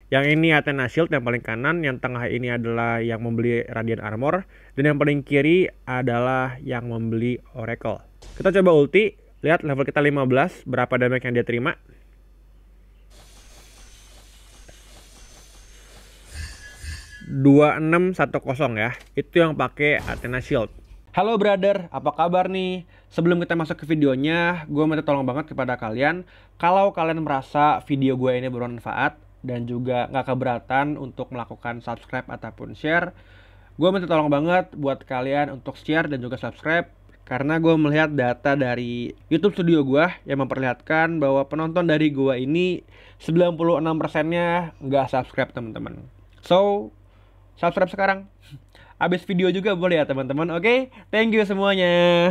Yang ini Athena Shield yang paling kanan, yang tengah ini adalah yang membeli Radiant Armor, dan yang paling kiri adalah yang membeli Oracle. Kita coba ulti, lihat level kita 15, berapa damage yang dia terima. (2610) ya, itu yang pakai Athena Shield. Halo brother, apa kabar nih? Sebelum kita masuk ke videonya, gue minta tolong banget kepada kalian, kalau kalian merasa video gue ini bermanfaat dan juga nggak keberatan untuk melakukan subscribe ataupun share, gue minta tolong banget buat kalian untuk share dan juga subscribe, karena gue melihat data dari YouTube Studio gue yang memperlihatkan bahwa penonton dari gue ini 96%-nya nggak subscribe teman-teman. So, subscribe sekarang. Habis video juga boleh ya teman-teman. Oke, thank you semuanya.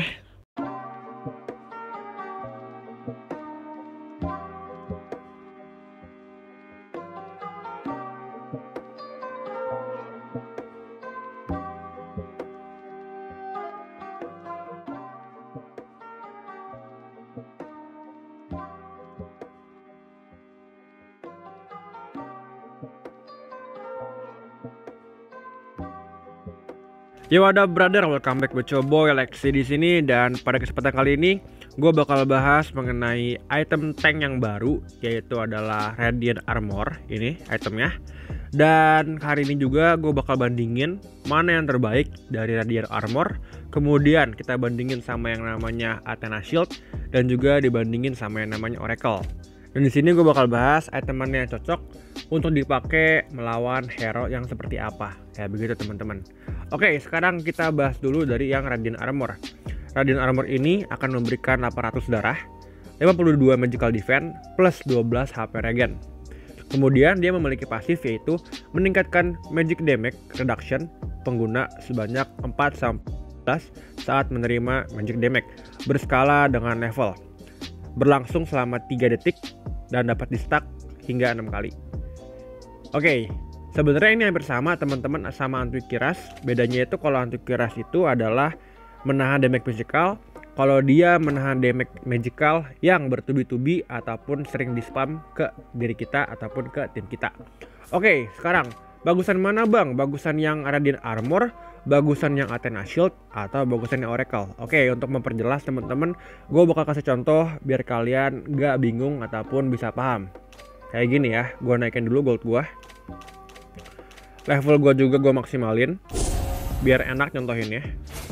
Yo, ada brother, welcome back with your boy Lexi di sini, dan pada kesempatan kali ini gue bakal bahas mengenai item tank yang baru, yaitu adalah Radiant Armor. Ini itemnya. Dan hari ini juga gue bakal bandingin mana yang terbaik dari Radiant Armor, kemudian kita bandingin sama yang namanya Athena Shield, dan juga dibandingin sama yang namanya Oracle. Dan di sini gue bakal bahas item mana yang cocok untuk dipakai melawan hero yang seperti apa. Kayak begitu teman-teman. Oke, sekarang kita bahas dulu dari yang Radiant Armor. Radiant Armor ini akan memberikan 800 darah, 52 magical defense, plus 12 HP regen. Kemudian dia memiliki pasif, yaitu meningkatkan magic damage reduction pengguna sebanyak 4-11 saat menerima magic damage, berskala dengan level, berlangsung selama 3 detik dan dapat di stack hingga 6 kali. Oke, sebenarnya ini hampir sama teman-teman sama Antikiras. Bedanya itu kalau Antikiras itu adalah menahan damage physical, kalau dia menahan damage magical yang bertubi-tubi ataupun sering di spam ke diri kita ataupun ke tim kita. Oke, sekarang bagusan mana bang? Bagusan yang Radiant Armor, bagusan yang Athena Shield, atau bagusan yang Oracle? Oke, untuk memperjelas teman-teman, gue bakal kasih contoh biar kalian gak bingung ataupun bisa paham. Kayak gini ya, gue naikin dulu gold gue, level gue juga gue maksimalin biar enak contohin ya.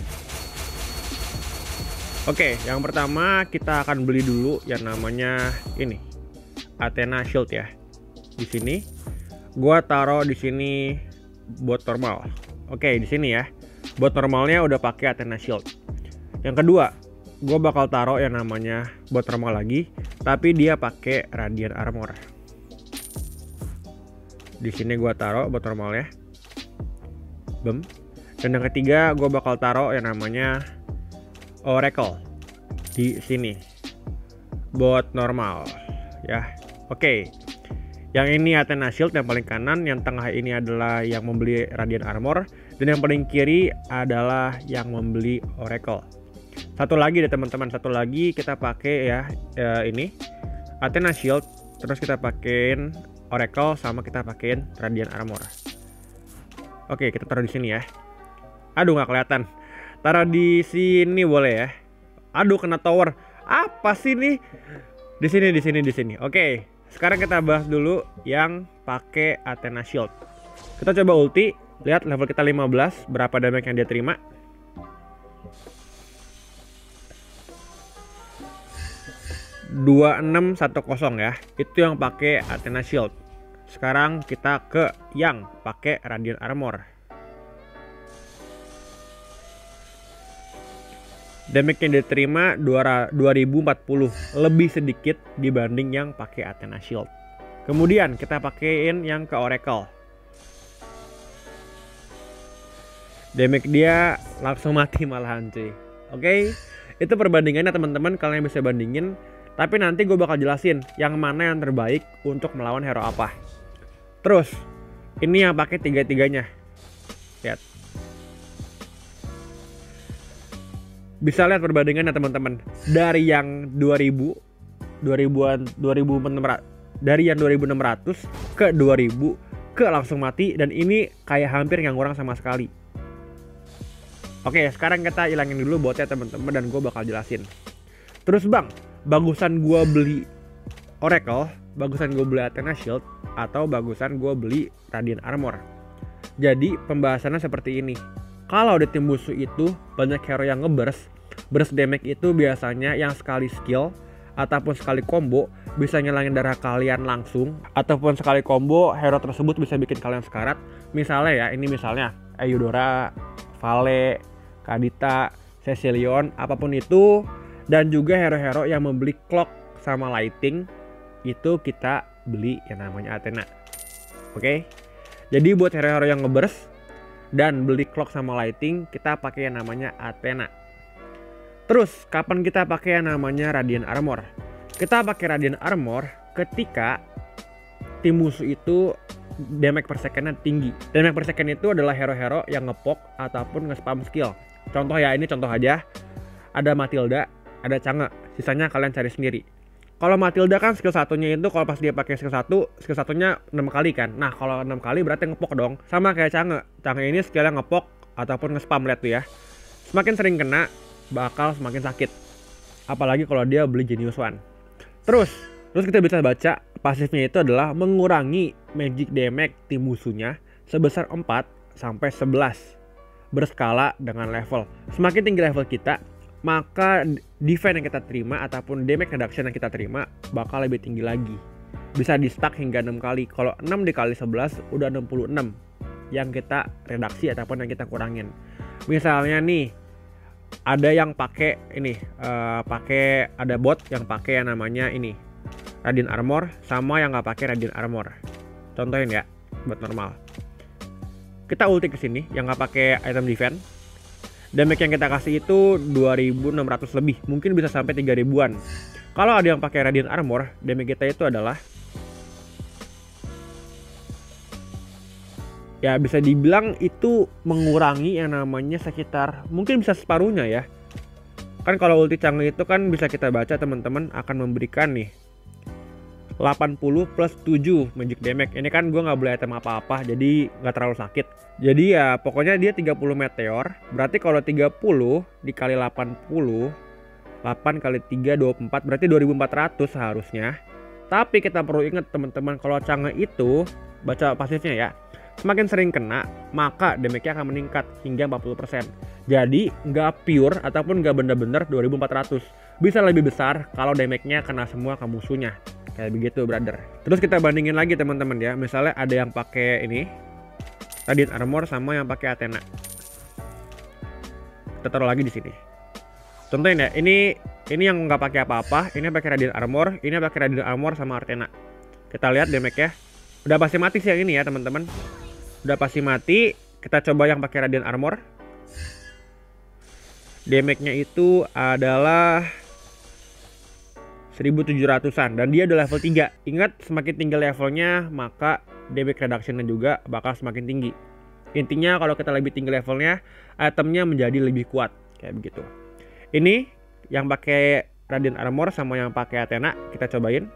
Oke, yang pertama kita akan beli dulu yang namanya ini Athena Shield ya. Di sini gue taruh di sini bot normal. Oke, di sini ya bot normalnya udah pakai Athena Shield. Yang kedua, gue bakal taruh yang namanya bot normal lagi, tapi dia pakai Radiant Armor. Di sini gue taruh bot normalnya, bem. Dan yang ketiga gue bakal taruh yang namanya Oracle di sini, bot normal ya. Oke, yang ini Athena Shield yang paling kanan, yang tengah ini adalah yang membeli Radiant Armor, dan yang paling kiri adalah yang membeli Oracle. Satu lagi deh teman-teman, satu lagi kita pakai ya, ini Athena Shield, terus kita pakein Oracle, sama kita pakein Radiant Armor. Oke, kita taruh di sini ya. Aduh, nggak kelihatan. Taruh di sini boleh ya. Aduh, kena tower. Apa sih nih? Di sini. Oke, sekarang kita bahas dulu yang pakai Athena Shield. Kita coba ulti, lihat level kita 15, berapa damage yang dia terima. (2610) ya, itu yang pakai Athena Shield. Sekarang kita ke yang pakai Radiant Armor. Damage yang diterima 2040, lebih sedikit dibanding yang pakai Athena Shield. Kemudian kita pakein yang ke Oracle. Damage dia langsung mati malahan cuy. Oke, itu perbandingannya teman-teman, kalian bisa bandingin. Tapi nanti gue bakal jelasin yang mana yang terbaik untuk melawan hero apa. Terus, ini yang pakai tiga-tiganya. Lihat. Bisa lihat perbandingannya teman-teman. Dari yang 2000, 2000-an, 2600, dari yang 2600 ke 2000 ke langsung mati, dan ini kayak hampir nggak ngurang sama sekali. Oke, sekarang kita ilangin dulu botnya teman-teman dan gue bakal jelasin. Terus bang, bagusan gue beli Oracle, bagusan gue beli Athena Shield, atau bagusan gue beli Radiant Armor? Jadi pembahasannya seperti ini. Kalau di tim musuh itu banyak hero yang ngeburst, burst damage itu biasanya yang sekali skill ataupun sekali combo bisa ngilangin darah kalian langsung, ataupun sekali combo hero tersebut bisa bikin kalian sekarat. Misalnya ya, ini misalnya Eudora, Vale, Kadita, Cecilion, apapun itu. Dan juga hero-hero yang membeli clock sama lighting, itu kita beli yang namanya Athena. Oke. Jadi buat hero-hero yang ngeburst dan beli clock sama lighting, kita pakai yang namanya Athena. Terus kapan kita pakai yang namanya Radiant Armor? Kita pakai Radiant Armor ketika tim musuh itu damage per secondnya tinggi. Damage per second itu adalah hero-hero yang ngepok ataupun nge-spam skill. Contoh ya, ini contoh aja. Ada Matilda, ada Chang'e. Sisanya kalian cari sendiri. Kalau Matilda kan skill satunya itu kalau pas dia pakai skill satunya 6 kali kan. Nah, kalau 6 kali berarti ngepok dong. Sama kayak Chang'e. Chang'e ini skillnya ngepok ataupun nge-spam, lihat tuh ya. Semakin sering kena, bakal semakin sakit. Apalagi kalau dia beli Genius One. Terus kita bisa baca pasifnya itu adalah mengurangi magic damage tim musuhnya sebesar 4 sampai 11 berskala dengan level. Semakin tinggi level kita, maka defense yang kita terima ataupun damage reduction yang kita terima bakal lebih tinggi lagi. Bisa di stack hingga 6 kali. Kalau 6 dikali 11 udah 66 yang kita reduksi ataupun yang kita kurangin. Misalnya nih, ada yang pakai ini, ada bot yang pakai yang namanya ini Radiant Armor, sama yang nggak pakai Radiant Armor. Contohin ya, bot normal. Kita ulti ke sini yang nggak pakai item defense. Damage yang kita kasih itu 2600 lebih, mungkin bisa sampai 3000-an. Kalau ada yang pakai Radiant Armor, damage kita itu adalah ya bisa dibilang itu mengurangi yang namanya sekitar mungkin bisa separuhnya ya. Kan kalau ulti Chang'e itu kan bisa kita baca teman-teman akan memberikan nih 80 plus 7 magic damage. Ini kan gue nggak beli item apa-apa, jadi nggak terlalu sakit. Jadi ya pokoknya dia 30 meteor. Berarti kalau 30 dikali 80, 8 kali 3 24, berarti 2400 seharusnya. Tapi kita perlu ingat teman-teman, kalau Chang'e itu baca pasifnya ya, semakin sering kena maka damage-nya akan meningkat hingga 40%. Jadi nggak pure ataupun nggak bener-bener 2400. Bisa lebih besar kalau damage-nya kena semua ke musuhnya. Kayak begitu brother. Terus kita bandingin lagi teman-teman ya. Misalnya ada yang pakai ini Radiant Armor sama yang pakai Athena. Kita taruh lagi di sini. Contohin ya, ini yang nggak pakai apa-apa, ini pakai Radiant Armor, ini pakai Radiant Armor sama Athena. Kita lihat damage-nya. Udah pasti mati sih yang ini ya teman-teman. Udah pasti mati. Kita coba yang pakai Radiant Armor. Damage-nya itu adalah 1700-an dan dia udah level 3. Ingat, semakin tinggi levelnya maka damage reduction-nya juga bakal semakin tinggi. Intinya kalau kita lebih tinggi levelnya, itemnya menjadi lebih kuat kayak begitu. Ini yang pakai Radiant Armor sama yang pakai Athena, kita cobain.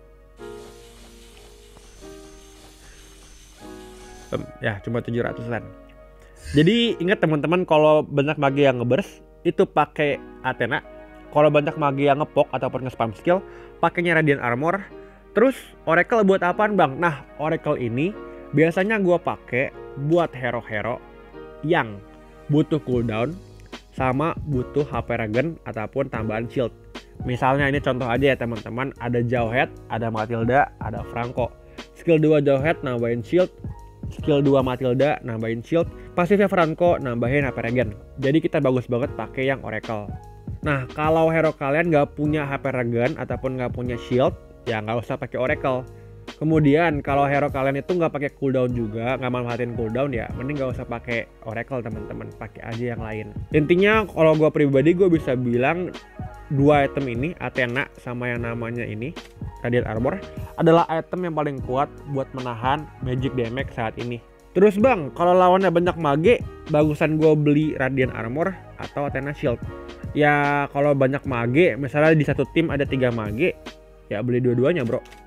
Ya cuma 700-an. Jadi ingat teman-teman, kalau banyak mage yang ngeburst itu pakai Athena. Kalau banyak mage yang ngepok ataupun nge-spam skill, pakainya Radiant Armor. Terus Oracle buat apaan bang? Nah, Oracle ini biasanya gue pakai buat hero-hero yang butuh cooldown sama butuh HP regen ataupun tambahan shield. Misalnya ini contoh aja ya teman-teman, ada Jawhead, ada Matilda, ada Franco. Skill 2 Jawhead nambahin shield, skill 2 Matilda nambahin shield, pasifnya Franco nambahin HP regen. Jadi kita bagus banget pakai yang Oracle. Nah, kalau hero kalian nggak punya HP regen ataupun nggak punya shield, ya nggak usah pakai Oracle. Kemudian kalau hero kalian itu nggak pakai cooldown juga, nggak manfaatin cooldown, ya mending nggak usah pakai Oracle teman-teman, pakai aja yang lain. Intinya kalau gue pribadi gue bisa bilang dua item ini, Athena sama yang namanya ini Radiant Armor, adalah item yang paling kuat buat menahan magic damage saat ini. Terus bang, kalau lawannya banyak mage, bagusan gue beli Radiant Armor atau Athena Shield? Ya kalau banyak mage, misalnya di satu tim ada 3 mage, ya beli dua-duanya bro.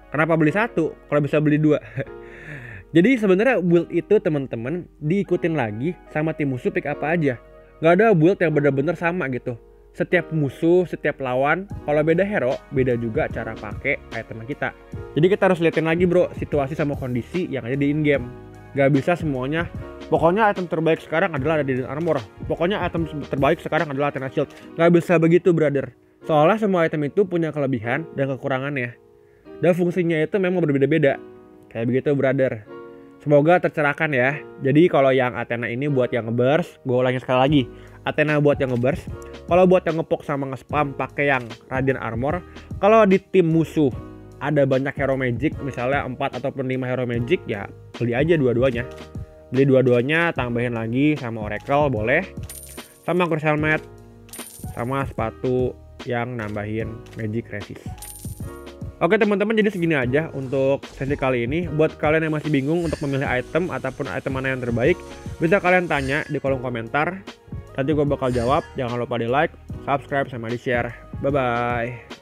Kenapa beli satu kalau bisa beli dua? Jadi sebenarnya build itu teman-teman diikutin lagi sama tim musuh pick apa aja. Nggak ada build yang benar-benar sama gitu. Setiap musuh, setiap lawan, kalau beda hero, beda juga cara pakai item kita. Jadi kita harus liatin lagi bro, situasi sama kondisi yang ada di in-game. Nggak bisa semuanya, pokoknya item terbaik sekarang adalah Radiant Armor. Pokoknya item terbaik sekarang adalah Athena Shield. Nggak bisa begitu brother. Soalnya semua item itu punya kelebihan dan kekurangannya. Dan fungsinya itu memang berbeda-beda. Kayak begitu brother. Semoga tercerahkan ya. Jadi kalau yang Athena ini buat yang ngeburst, gue ulangin sekali lagi. Athena buat yang ngeburst. Kalau buat yang ngepok sama nge-spam pakai yang Radiant Armor. Kalau di tim musuh ada banyak hero magic, misalnya 4 ataupun 5 hero magic, ya beli aja dua-duanya. Beli dua-duanya, tambahin lagi sama Oracle boleh. Sama Crucial Mat, sama sepatu yang nambahin magic resist. Oke teman-teman, jadi segini aja untuk sesi kali ini. Buat kalian yang masih bingung untuk memilih item ataupun item mana yang terbaik, bisa kalian tanya di kolom komentar. Nanti gue bakal jawab. Jangan lupa di like, subscribe, sama di share. Bye-bye.